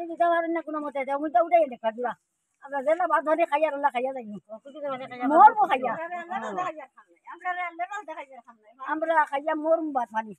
দিতে পারেন না কোনো মতে আমি তো উঠাই দেখা দিবা আমরা যেন ভাত ধরে খাইয়া আল্লাহ খাইয়া যাই মরবো খাইয়া আমরা খাইয়া মরম ভাত পানি।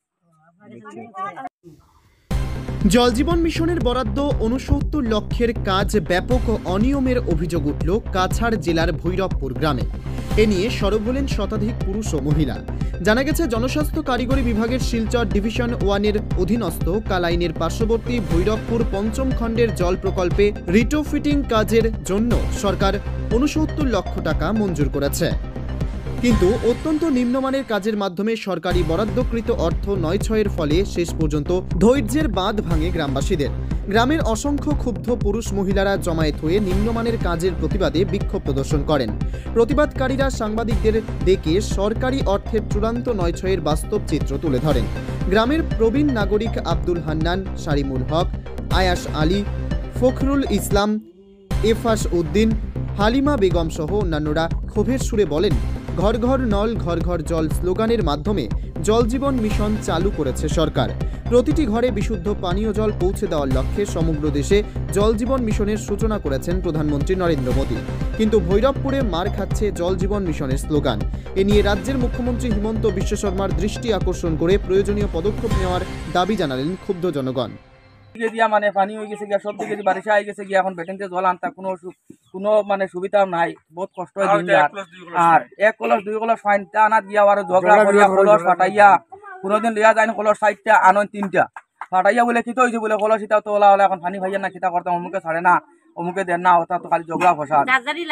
জল জীবন মিশনের বরাদ্দ ৬৯ লক্ষের কাজ ব্যাপক অনিয়মের অভিযোগ উঠল কাছাড় জেলার ভৈরবপুর গ্রামে। এ নিয়ে সরব হলেন শতাধিক পুরুষ ও মহিলা। জানা গেছে, জনস্বাস্থ্য কারিগরি বিভাগের শিলচর ডিভিশন 1-এর অধীনস্থ কালাইনের পার্শ্ববর্তী ভৈরবপুর পঞ্চম খণ্ডের জল প্রকল্পে রিটোফিটিং কাজের জন্য সরকার ৬৯ লক্ষ টাকা মঞ্জুর করেছে। কিন্তু অত্যন্ত নিম্নমানের কাজের মাধ্যমে সরকারি বরাদ্দকৃত অর্থ নয়-ছয়ের ফলে শেষ পর্যন্ত ধৈর্যের বাঁধ ভাঙে গ্রামবাসীদের। গ্রামের অসংখ্য ক্ষুব্ধ পুরুষ মহিলারা জমায়েত হয়ে নিম্নমানের কাজের প্রতিবাদে বিক্ষোভ প্রদর্শন করেন। প্রতিবাদকারীরা সাংবাদিকদের ডেকে সরকারি অর্থের চূড়ান্ত নয়-ছয়ের বাস্তব চিত্র তুলে ধরেন। গ্রামের প্রবীণ নাগরিক আব্দুল হান্নান, শারিমুল হক, আয়াস আলী, ফখরুল ইসলাম, এফাস উদ্দিন, হালিমা বেগম সহ অন্যান্যরা ক্ষোভের সুরে বলেন, ঘর ঘর নল ঘর ঘর জল স্লোগানের মাধ্যমে জল জীবন মিশন চালু করেছে সরকার। প্রতিটি ঘরে বিশুদ্ধ পানীয় জল পৌঁছে দেওয়ার লক্ষ্যে সমগ্র দেশে জল জীবন মিশনের সূচনা করেছেন প্রধানমন্ত্রী নরেন্দ্র মোদী। কিন্তু ভৈরবপুরে মার খাচ্ছে জল জীবন মিশনের স্লোগান। এ নিয়ে রাজ্যের মুখ্যমন্ত্রী হিমন্ত বিশ্ব শর্মার দৃষ্টি আকর্ষণ করে প্রয়োজনীয় পদক্ষেপ নেওয়ার দাবি জানালেন ক্ষুব্ধ জনগণ। দিয়া মানে পানি হয়ে গেছে গিয়া, সব দিকে বারিশা হয়ে গেছে গিয়া, এখন বেটেনতে জল আনতা কোনো মানে সুবিধা নাই, বহুত কষ্ট হয় দিন যার। আর 1 কলস 2 কলস ফাইনটা আনাত গিয়া আর ঝগড়া করিয়া কলস ফাটাইয়া কোনোদিন লিয়া যায় না, কলস 60টা আনন 3টা ফাটাইয়া বলে কিতো হয়েছে বলে কলস ইটা তো ওলা হলে এখন পানি ভাইয়া না কিতা করতাম, অমুকে ছাড়ে না অমুকে দেন না, ওটা তো খালি ঝগড়া ফসাদ।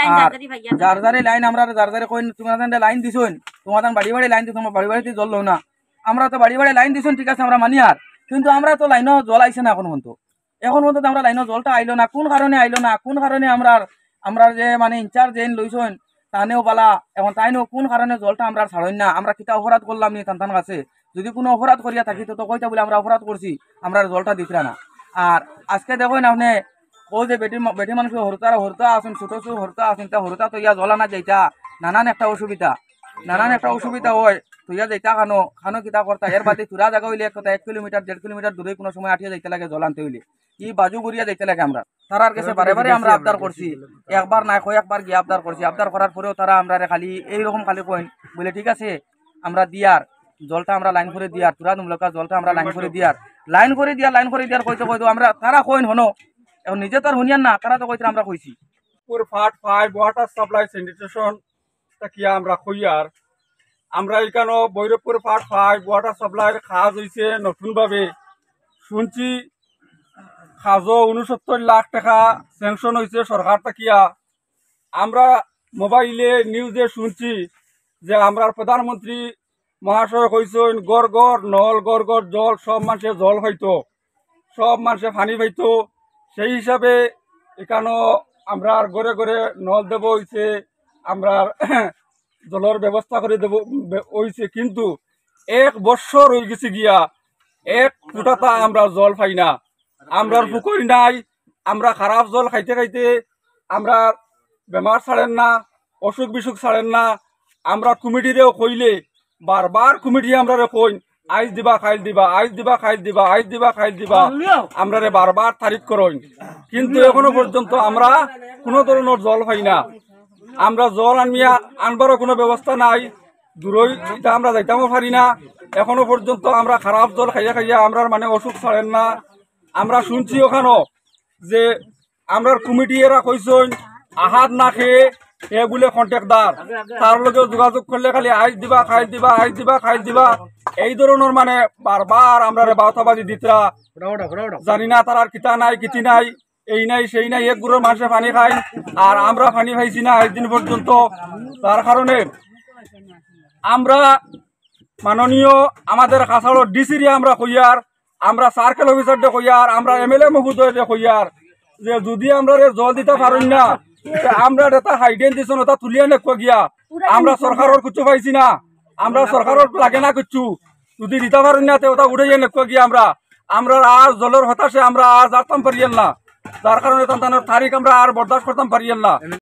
জারজারি লাইন আমরা জারজারি কই তোমাদের লাইন দিছুন, তোমাদের বাড়ি বাড়ি লাইন দিছ, তোমার বাড়ি বাড়িতে জল লো না, আমরা তো বাড়ি বাড়ি লাইন দিছুন, ঠিক আছে আমরা মানি। আর কিন্তু আমরা তো লাইনও জল আইছে না এখন পর্যন্ত আমরা লাইনও জলটা আইলো না। কোন কারণে আইলো না, কোন কারণে আমরা যে মানে ইনচার্জ যেন লইছন তানেও বালা, এখন তাইনো কোন কারণে জলটা আমরা ছাড়েন না, আমরা কিতা অপরাধ করলাম নি তান কাছে? যদি কোনো অপরাধ করিয়া থাকি তো কইতা বলে আমরা অপরাধ করছি, আমরা জলটা দিছিলা না। আর আজকে দেখেন আপনি ও যে বেটি মানুষ হরতা আসুন, ছোট ছোট হরতা আসুন, তা হরতা তো ইয়া জলা না যাইতা নানান একটা অসুবিধা হয়, তুইয়া যাইতা খানো কিতা করতা। এর বাদে তুরা জায়গা হইলে একটা 1 কিলোমিটার 1.5 কিলোমিটার দূরে কোনো সময় আঠিয়া যাইতে লাগে জল আনতে হইলে, ই বাজু গড়িয়া যাইতে লাগে। আমরা তারার কাছে বারে বারে আমরা আবদার করছি, একবার না কয়েকবার গিয়ে আবদার করছি। আবদার করার পরেও তারা আমরা খালি এইরকম খালি কইন বলে ঠিক আছে আমরা দিয়ার জলটা আমরা লাইন করে দিয়ার, তুরা দুমলকা জলটা আমরা লাইন করে দিয়ার কইতো আমরা তারা কইন হনো, এখন নিজে তো আর হুনিয়ান না, তারা তো কইতে আমরা কইছি পার্ট 5 ওয়াটার সাপ্লাই স্যানিটেশন কিয়া আমরা কইয়ার। আমরা এখানে ভৈরবপুর পার্ট 5 ওয়াটার সাপ্লাইয়ের কাজ হয়েছে নতুনভাবে শুনছি, কাজও 69 লাখ টাকা স্যাংশন হয়েছে সরকার থাকিয়া। আমরা মোবাইলে নিউজে শুনছি যে আমরা প্রধানমন্ত্রী মহাশয় কইছেন গড় গড় নল গড় গড় জল, সব মানুষের জল হইতো, সব মানুষের পানি পাইতো। সেই হিসাবে এখানেও আমরা ঘরে ঘরে নল দেব হয়েছে, আমরা জলের ব্যবস্থা করে দেব হয়েছে। কিন্তু 1 বছর হয়ে গেছে গিয়া 1 ফুটাতা আমরা জল পাই না, আমরা পুকুর নাই, আমরা খারাপ জল খাইতে খাইতে আমরা বেমার ছাড়েন না, অসুখ বিসুখ ছাড়েন না। আমরা কমিটিরেও কইলে বারবার কমিটি আমরা কইন আইজ দিবা খাইল দিবা, আইজ দিবা খাইল দিবা, আইজ দিবা খাইল দিবা, আমরা বারবার তারিখ করইন। কিন্তু এখনো পর্যন্ত আমরা কোনো ধরনের জল পাই না। আমরা জল আনবারও কোনো ব্যবস্থা নাই, দূরই আমরা যাইতামও পারি না। এখনো পর্যন্ত আমরা খারাপ জল খাইয়া আমরা মানে অসুখ ছাড়েন না। আমরা শুনছি ওখানেও যে আমরা কমিটি এরা কইছেন আহাত না খেয়ে এ বলে কন্ট্রাক্টর, তার লগে যোগাযোগ করলে খালি আইজ দিবা খাইল দিবা, আইজ দিবা খাইল দিবা, এই ধরনের মানে বারবার আমরা বাউতাবাজি দিতরা। জানি না তার কিতা নাই কিতি নাই, এই নাই সেই নাই, এক গুড়ের মানুষে পানি খাই আর আমরা পানি পাইছি না একদিন পর্যন্ত। তার কারণে আমরা মাননীয় আমাদের কাছাড়ের ডিসিরে আমরা কইয়ার, আমরা সার্কেল অফিসারটা কইয়ার, আমরা MLA মহোদয়টা কইয়ার যে যদি আমরা জল দিতে পারেন না, আমরা এটা হাইডেন দিছেন ওটা তুলিয়া নেক গিয়া, আমরা সরকারের কিছু পাইছি না, আমরা সরকারের লাগে না কিছু, যদি দিতে পারেন না ওটা উঠে নেক গিয়া আমরা আর জলের হতাশে আমরা আর যারতাম পারিয়েন না। যার কারণে তারিখ আমরা আর বরদাস্ত করতাম পারিয়েন না।